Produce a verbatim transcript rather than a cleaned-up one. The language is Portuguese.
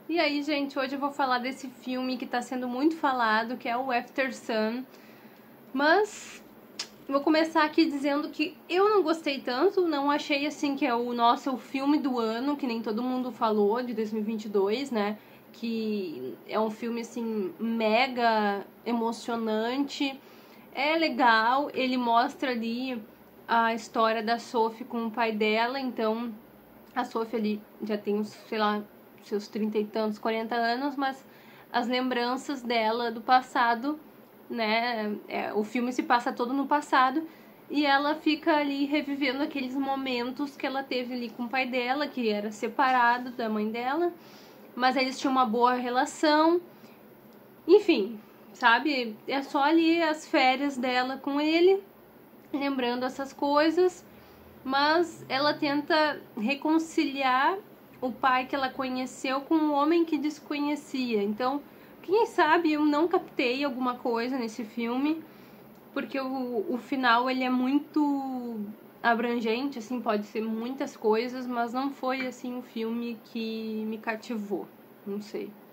E aí, gente, hoje eu vou falar desse filme que tá sendo muito falado, que é o After Sun. Mas vou começar aqui dizendo que eu não gostei tanto, não achei assim que é o nosso o filme do ano, que nem todo mundo falou, de dois mil e vinte e dois, né? Que é um filme assim mega emocionante. É legal, ele mostra ali a história da Sophie com o pai dela, então a Sophie ali já tem uns, sei lá, seus trinta e tantos, quarenta anos, mas as lembranças dela do passado, né? É, o filme se passa todo no passado e ela fica ali revivendo aqueles momentos que ela teve ali com o pai dela, que era separado da mãe dela, mas eles tinham uma boa relação. Enfim, sabe? É só ali as férias dela com ele, lembrando essas coisas, mas ela tenta reconciliar o pai que ela conheceu com um homem que desconhecia. Então, quem sabe eu não captei alguma coisa nesse filme, porque o, o final ele é muito abrangente, assim, pode ser muitas coisas, mas não foi assim um filme que me cativou, não sei.